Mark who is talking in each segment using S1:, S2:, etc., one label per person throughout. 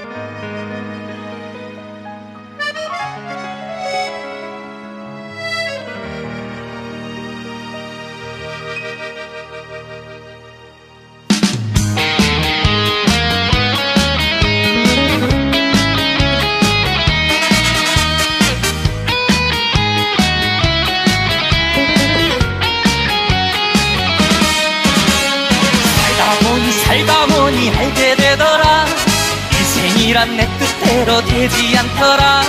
S1: 살다 보니 알게 되더라. 인생이란 내 뜻대로 되지 않더라.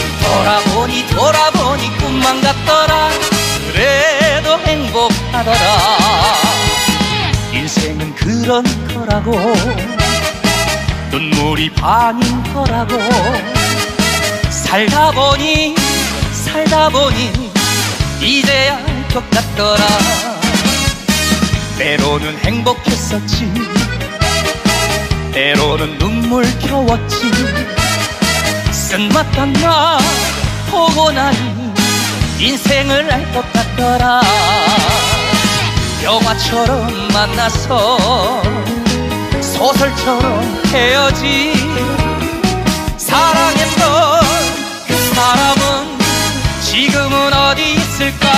S1: 돌아보니 꿈만 같더라. 그래도 행복하더라. 인생은 그런 거라고, 눈물이 반인 거라고. 살다 보니 이제야 알 것 같더라. 때로는 행복했었지, 때로는 눈물겨웠지. 쓴맛 담나 보고 나니 인생을 알 것 같더라. 영화처럼 만나서 소설처럼 헤어지. 사랑했던 그 사람은 지금은 어디 있을까.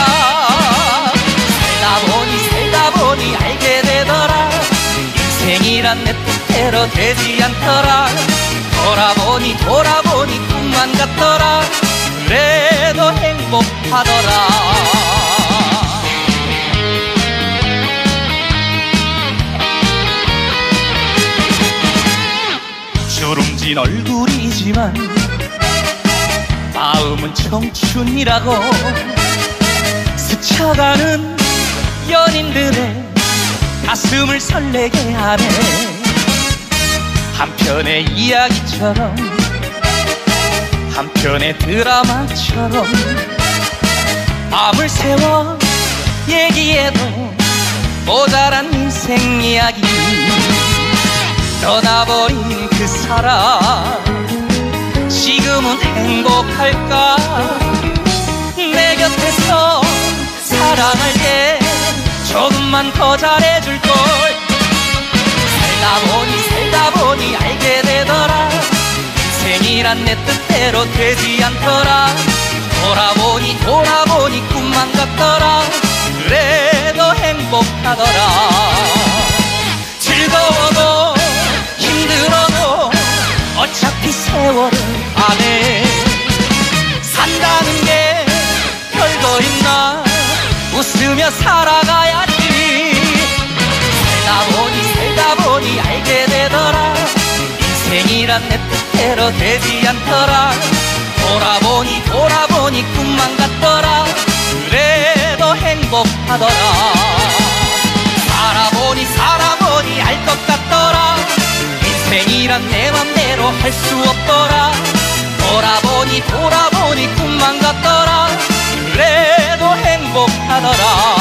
S1: 살다 보니 알게 되더라. 인생이란 내 뜻대로 되지 않더라. 돌아보니 꿈만 같더라. 그래도 행복하더라. 주름진 얼굴이지만 마음은 청춘이라고. 스쳐가는 연인들의 가슴을 설레게 하네. 한편의 이야기처럼, 한편의 드라마처럼 밤을 새워 얘기해도 모자란 인생 이야기. 떠나버린 그 사람 지금은 행복할까. 내 곁에서 사랑할 때 조금만 더 잘해줄걸. 살다 보니 알게 되더라. 인생이란 내 뜻대로 되지 않더라. 돌아보니 꿈만 같더라. 그래도 행복하더라. 즐거워도 힘들어도 어차피 세월은 안해. 산다는 게 별거 있나. 웃으며 살아가야지. 살다 보니 알게 되더라. 인생이란 내 뜻대로 되지 않더라. 돌아보니 꿈만 같더라. 그래도 행복하더라. 살아보니 알 것 같더라. 인생이란 내 맘대로 할 수 없더라. 돌아보니 꿈만 같더라. 그래도 행복하더라.